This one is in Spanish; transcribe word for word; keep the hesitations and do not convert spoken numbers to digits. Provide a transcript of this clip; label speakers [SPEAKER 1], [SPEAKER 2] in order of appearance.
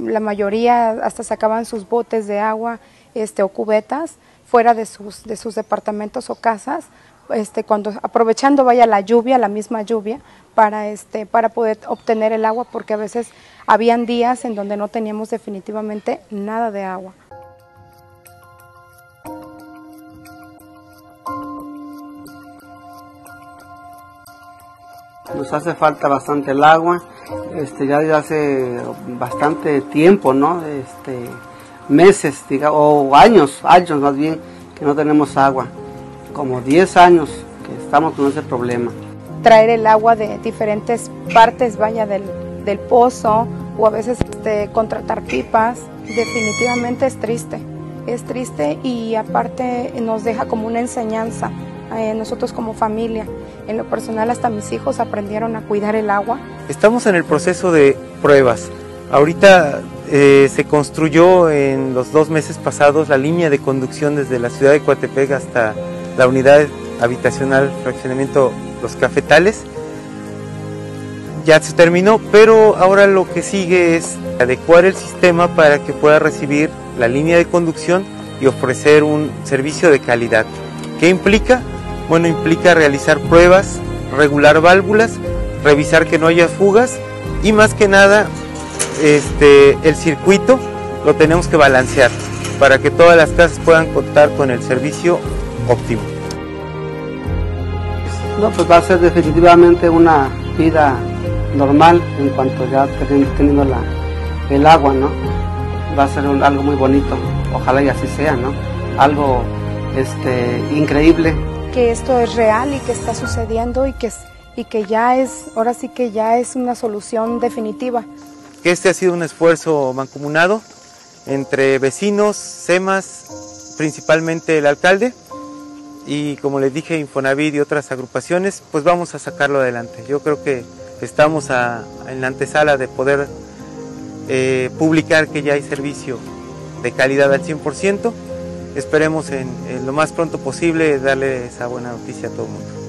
[SPEAKER 1] la mayoría hasta sacaban sus botes de agua este, o cubetas fuera de sus, de sus departamentos o casas, este, cuando, aprovechando vaya la lluvia, la misma lluvia, para, este, para poder obtener el agua, porque a veces habían días en donde no teníamos definitivamente nada de agua.
[SPEAKER 2] Nos hace falta bastante el agua, este, ya desde hace bastante tiempo, ¿no? Este, meses, diga, o años, años más bien, que no tenemos agua, como diez años que estamos con ese problema.
[SPEAKER 1] Traer el agua de diferentes partes, vaya, del, del pozo, o a veces este, contratar pipas, definitivamente es triste, es triste y aparte nos deja como una enseñanza. Eh, nosotros como familia, en lo personal hasta mis hijos aprendieron a cuidar el agua.
[SPEAKER 3] Estamos en el proceso de pruebas. Ahorita eh, se construyó en los dos meses pasados la línea de conducción desde la ciudad de Coatepec hasta la unidad habitacional fraccionamiento Los Cafetales. Ya se terminó, pero ahora lo que sigue es adecuar el sistema para que pueda recibir la línea de conducción y ofrecer un servicio de calidad. ¿Qué implica? Bueno, implica realizar pruebas, regular válvulas, revisar que no haya fugas y más que nada este, el circuito lo tenemos que balancear para que todas las casas puedan contar con el servicio óptimo.
[SPEAKER 2] No, pues va a ser definitivamente una vida normal en cuanto ya teniendo la, el agua, ¿no? Va a ser un, algo muy bonito, ojalá y así sea, ¿no? Algo este, increíble.
[SPEAKER 1] Que esto es real y que está sucediendo y que, y que ya es, ahora sí que ya es una solución definitiva.
[SPEAKER 3] Este ha sido un esfuerzo mancomunado entre vecinos, SEMAS, principalmente el alcalde y como les dije Infonavit y otras agrupaciones, pues vamos a sacarlo adelante. Yo creo que estamos a, en la antesala de poder eh, publicar que ya hay servicio de calidad al cien por ciento. Esperemos en, en lo más pronto posible darle esa buena noticia a todo el mundo.